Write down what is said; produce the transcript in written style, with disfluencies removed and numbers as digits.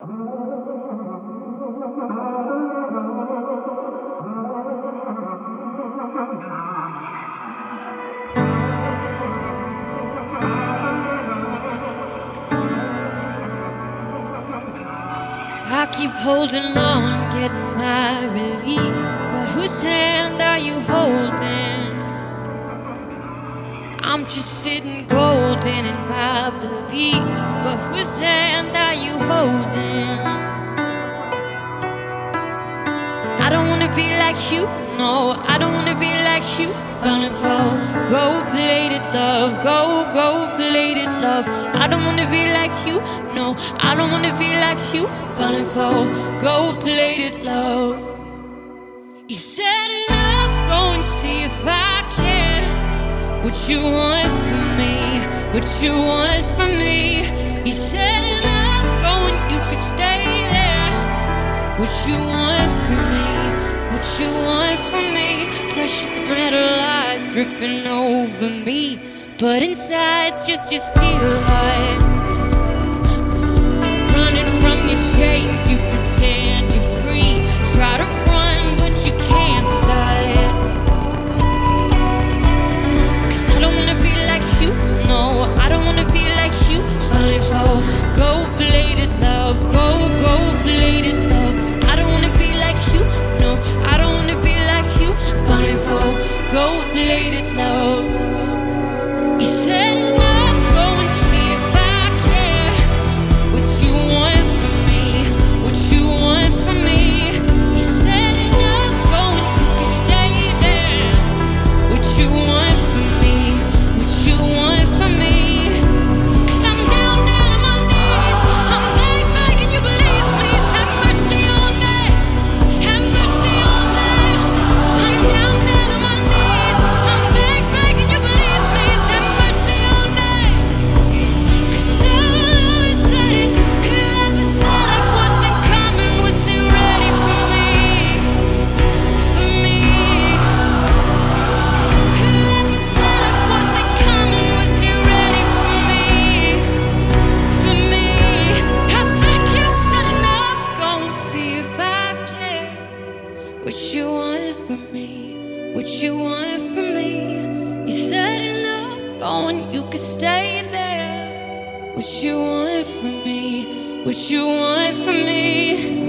I keep holding on, getting my relief, but whose hand are you holding? I'm just sitting golden in my beliefs, but whose hand are you holding? I don't wanna be like you, no, I don't wanna be like you. Falling for gold-plated love, gold-plated love. I don't wanna be like you, no, I don't wanna be like you. Falling for gold-plated love. You said enough, go and see if I can. What you want from me, what you want from me. You said enough, go and you can stay there. What you want from me, what you want from me. Precious metal lies dripping over me, but inside's just your steel heart. Running from your chains, you pretend you're free. Try to run, but you can't start. 'Cause I don't wanna be like you, no, I don't wanna be like you. Falling for gold-plated love, gold-plated love. I don't wanna be like you, no, I don't wanna be like you. Falling for gold-plated love. You said enough, go and see if I care. What you want from me, what you want from me. You said enough, go and you can stay there. What you want from me, what you want from me. 'Cause I'm down, down on my knees. I'm begging you believe, please have mercy on me. Have mercy on me. I'm down, down on my knees. I'm begging you believe, please have mercy on me. 'Cause I always said it. Whoever said I wasn't coming, was it ready for me? For me. Whoever said I wasn't coming, was you ready for me? For me. I think you said enough, go and see if I care. What you want from me, what you want from me. You said enough, go and you can stay there. What you want from me, what you want from me.